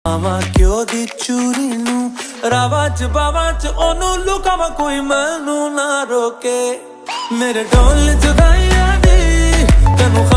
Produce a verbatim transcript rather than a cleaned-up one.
आवा क्यों दी चूरी नू रावा च बावा च ओनू लुकावा कोई मैनू ना रोके मेरे ढोल जुदाइयां दी तेनू